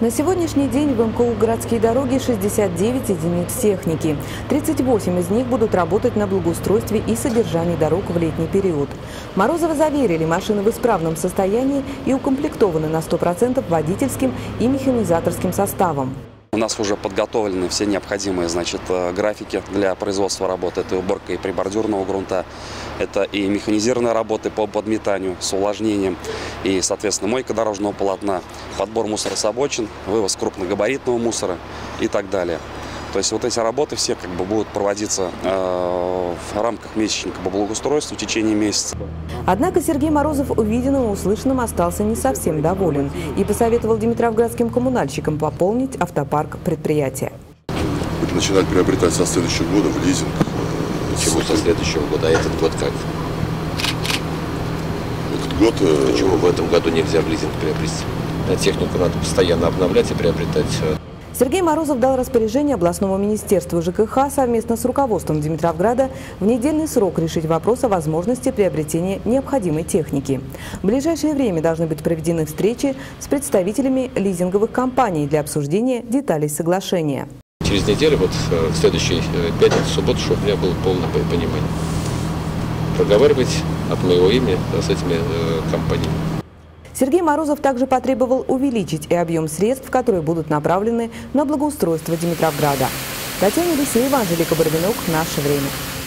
На сегодняшний день в МКУ «Городские дороги» 69 единиц техники. 38 из них будут работать на благоустройстве и содержании дорог в летний период. Морозовы заверили, машины в исправном состоянии и укомплектованы на 100% водительским и механизаторским составом. У нас уже подготовлены все необходимые графики для производства работы. Это уборка и прибордюрного грунта, это и механизированные работы по подметанию с увлажнением, и, соответственно, мойка дорожного полотна, подбор мусора с обочин, вывоз крупногабаритного мусора и так далее. То есть вот эти работы все будут проводиться в рамках месячника по благоустройству в течение месяца. Однако Сергей Морозов увиденным и услышанным остался не совсем доволен и посоветовал димитровградским коммунальщикам пополнить автопарк предприятия. Начинать приобретать со следующего года в лизинг. Почему со следующего года? А этот год как? Этот год... Почему в этом году нельзя в лизинг приобрести? Технику надо постоянно обновлять и приобретать. Сергей Морозов дал распоряжение областному министерству ЖКХ совместно с руководством Димитровграда в недельный срок решить вопрос о возможности приобретения необходимой техники. В ближайшее время должны быть проведены встречи с представителями лизинговых компаний для обсуждения деталей соглашения. Через неделю, в следующей пятницу, субботу, чтобы у меня было полное понимание. Проговаривать от моего имени с этими компаниями. Сергей Морозов также потребовал увеличить и объем средств, которые будут направлены на благоустройство Димитровграда. Татьяна Елисеева, Анжелика Барвинок. Наше время.